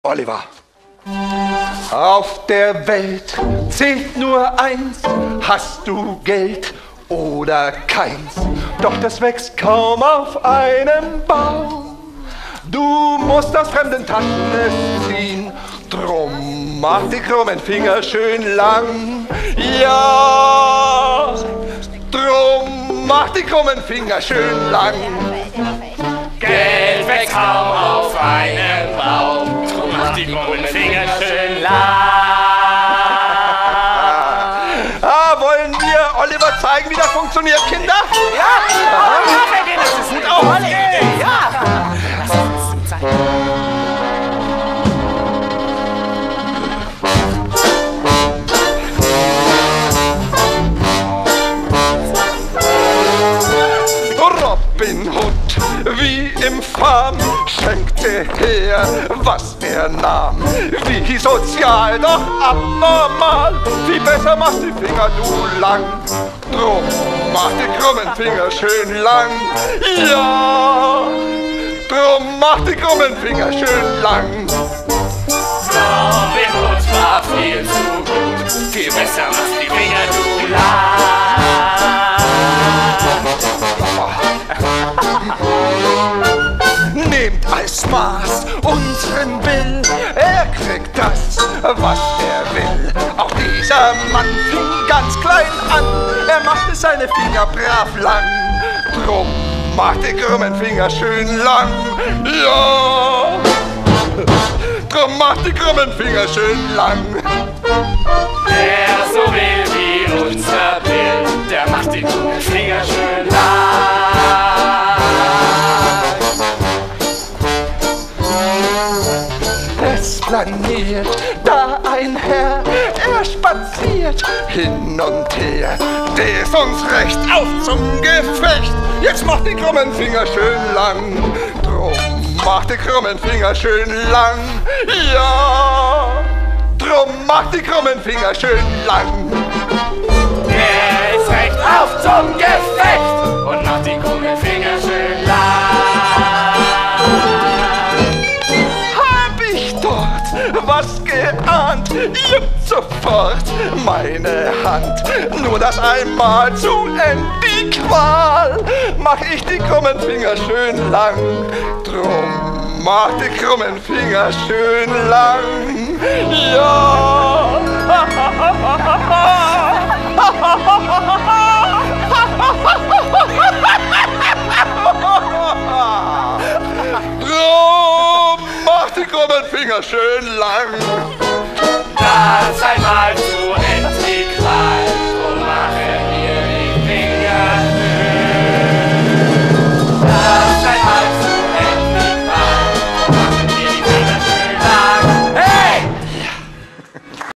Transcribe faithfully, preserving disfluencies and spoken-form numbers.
Oliver. Auf der Welt zählt nur eins, hast du Geld oder keins. Doch das wächst kaum auf einem Baum. Du musst aus fremden Taschen es ziehen, drum mach die krummen Finger schön lang. Ja, drum mach die krummen Finger schön lang. Geld wächst kaum auf einem Baum, drum mach die krummen Finger schön lang. Ah, wollen wir Oliver zeigen, wie das funktioniert, Kinder? Ja, ja, wir gehen, das ist gut auf. Ja, lass uns zeigen. Robin Hood, wie im Farm, schenkte her, was er nahm. Wie sozial, doch abnormal, wie besser macht die Finger du lang. Drum mach die krummen Finger schön lang. Ja, drum mach die krummen Finger schön lang. Robin Hood war viel zu gut, viel besser macht die Finger du lang. Nehmt als Maß unseren Bill, er kriegt das, was er will. Auch dieser Mann fing ganz klein an, er machte seine Finger brav lang. Drum macht die krummen Finger schön lang. Ja, drum macht die krummen Finger schön lang. Wer so will wie unser Bill, der macht die krummen Finger schön lang. Es planiert da ein Herr, er spaziert hin und her. Der ist uns recht auf zum Gefecht, jetzt macht die krummen Finger schön lang. Drum macht die krummen Finger schön lang. Ja, drum macht die krummen Finger schön lang. Der ist recht auf zum Gefecht und macht die krummen Finger schön lang. Was geahnt, juckt sofort meine Hand. Nur das einmal zu End die Qual, mach ich die krummen Finger schön lang. Drum mach die krummen Finger schön lang. Ja. Drum mach die krummen Finger schön lang. Das einmal zu